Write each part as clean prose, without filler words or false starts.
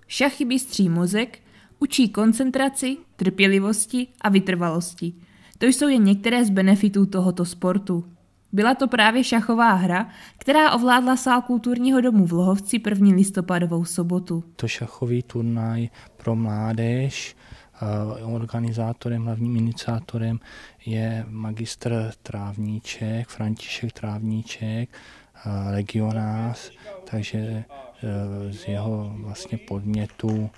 Šachy bystří mozek, učí koncentraci, trpělivosti a vytrvalosti. To jsou jen některé z benefitů tohoto sportu. Byla to právě šachová hra, která ovládla sál kulturního domu v Lohovci 1. listopadovou sobotu. To šachový turnaj pro mládež, organizátorem, hlavním iniciátorem je magistr Trávníček, František Trávníček, legionář, takže z jeho vlastně podnětu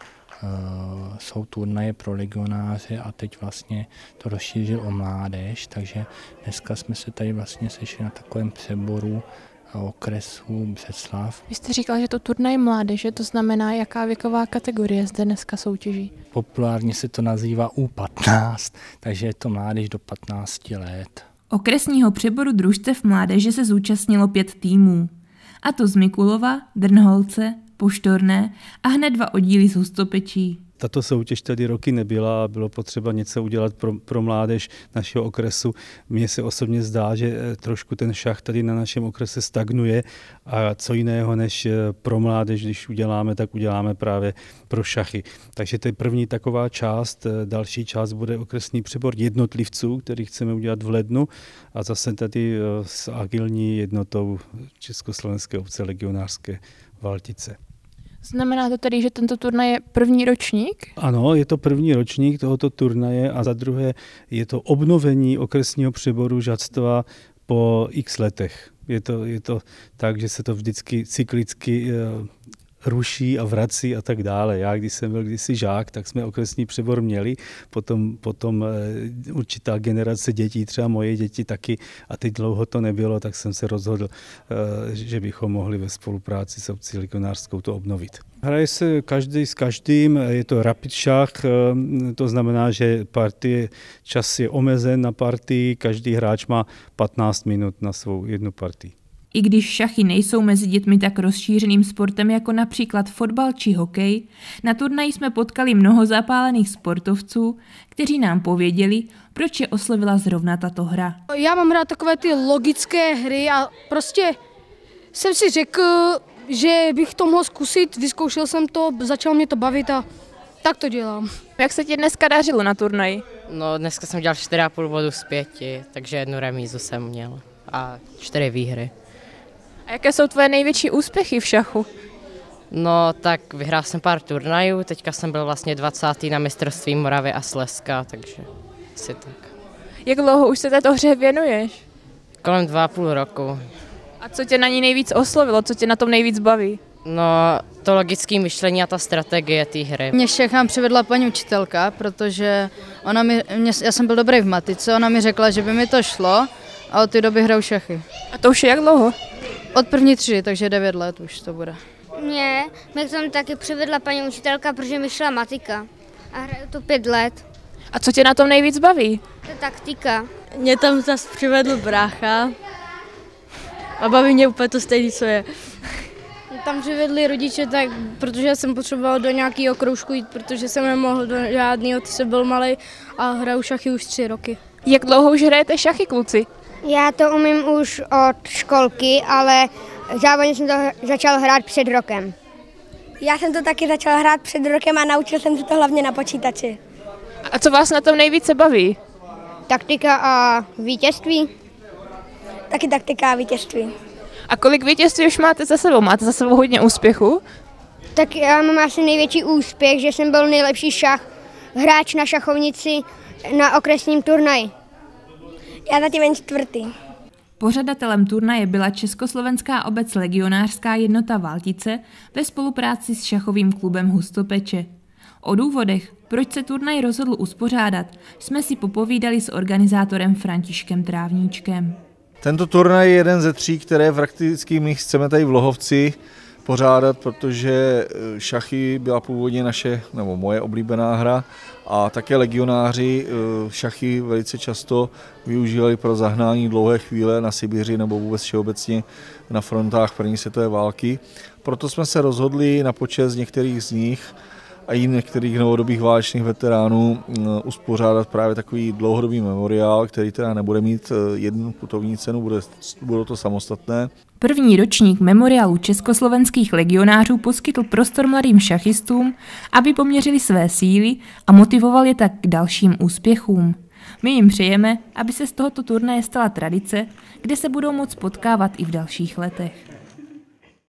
jsou turnaje pro legionáře a teď vlastně to rozšířil o mládež, takže dneska jsme se tady vlastně sešli na takovém přeboru okresu Břeclav. Vy jste říkal, že to turnaj mládeže, to znamená, jaká věková kategorie zde dneska soutěží? Populárně se to nazývá U15, takže je to mládež do 15 let. Okresního přeboru družstev mládeže se zúčastnilo 5 týmů. A to z Mikulova, Drnholce, Poštorné a hned 2 oddíly z Hustopečí. Tato soutěž tady roky nebyla a bylo potřeba něco udělat pro mládež našeho okresu. Mně se osobně zdá, že trošku ten šach tady na našem okrese stagnuje a co jiného než pro mládež, když uděláme, tak uděláme právě pro šachy. Takže to je první taková část. Další část bude okresní přebor jednotlivců, který chceme udělat v lednu a zase tady s agilní jednotou Československé obce legionářské Valtice. Znamená to tedy, že tento turnaj je první ročník? Ano, je to první ročník tohoto turnaje a za druhé je to obnovení okresního přeboru žadstva po x letech. Je to tak, že se to vždycky cyklicky ruší a vrací a tak dále. Já, když jsem byl kdysi žák, tak jsme okresní přebor měli, potom určitá generace dětí, třeba moje děti taky, a teď dlouho to nebylo, tak jsem se rozhodl, že bychom mohli ve spolupráci s obcí legionářskou to obnovit. Hraje se každý s každým, je to rapid šach, to znamená, že čas je omezen na partii, každý hráč má 15 minut na svou jednu partii. I když šachy nejsou mezi dětmi tak rozšířeným sportem jako například fotbal či hokej, na turnaji jsme potkali mnoho zapálených sportovců, kteří nám pověděli, proč je oslovila zrovna tato hra. Já mám rád takové ty logické hry a prostě jsem si řekl, že bych to mohl zkusit, vyzkoušel jsem to, začalo mě to bavit a tak to dělám. Jak se ti dneska dařilo na turnaji? No, dneska jsem dělal 4,5 bodu z 5, takže 1 remízu jsem měl a 4 výhry. A jaké jsou tvoje největší úspěchy v šachu? No, tak vyhrál jsem pár turnajů, teďka jsem byl vlastně 20. na mistrovství Moravy a Slezska, takže asi tak. Jak dlouho už se této hře věnuješ? Kolem 2,5 roku. A co tě na ní nejvíc oslovilo, co tě na tom nejvíc baví? No, to logické myšlení a ta strategie té hry. Mě šachám přivedla paní učitelka, protože já jsem byl dobrý v matice, ona mi řekla, že by mi to šlo a od té doby hraju šachy. A to už je jak dlouho? Od první 3, takže 9 let už to bude. Mě k tomu taky přivedla paní učitelka, protože mi šla matika a hraju to 5 let. A co tě na tom nejvíc baví? To je taktika. Mě tam zase přivedl brácha a baví mě úplně to stejné, co je. Tam přivedli rodiče, tak, protože jsem potřeboval do nějakého kroužku jít, protože jsem nemohl do žádného, jsem byl malej a hraju šachy už 3 roky. Jak dlouho už hrajete šachy, kluci? Já to umím už od školky, ale závodně jsem to začal hrát před rokem. Já jsem to taky začal hrát před rokem a naučil jsem se to hlavně na počítači. A co vás na tom nejvíce baví? Taktika a vítězství. Taky taktika a vítězství. A kolik vítězství už máte za sebou? Máte za sebou hodně úspěchů? Tak já mám asi největší úspěch, že jsem byl nejlepší hráč na šachovnici na okresním turnaji. Já zatím jen 4. Pořadatelem turnaje byla Československá obec legionářská jednota Valtice ve spolupráci s šachovým klubem Hustopeče. O důvodech, proč se turnaj rozhodl uspořádat, jsme si popovídali s organizátorem Františkem Trávníčkem. Tento turnaj je jeden ze 3, které prakticky my chceme tady v Lohovci pořádat, protože šachy byla původně moje oblíbená hra a také legionáři šachy velice často využívali pro zahnání dlouhé chvíle na Sibiři nebo vůbec všeobecně na frontách první světové války. Proto jsme se rozhodli na počest některých z nich a i některých novodobých válečných veteránů uspořádat právě takový dlouhodobý memoriál, který teda nebude mít jednu putovní cenu, budou to samostatné. První ročník memoriálu československých legionářů poskytl prostor mladým šachistům, aby poměřili své síly a motivoval je tak k dalším úspěchům. My jim přejeme, aby se z tohoto turnaje stala tradice, kde se budou moct potkávat i v dalších letech.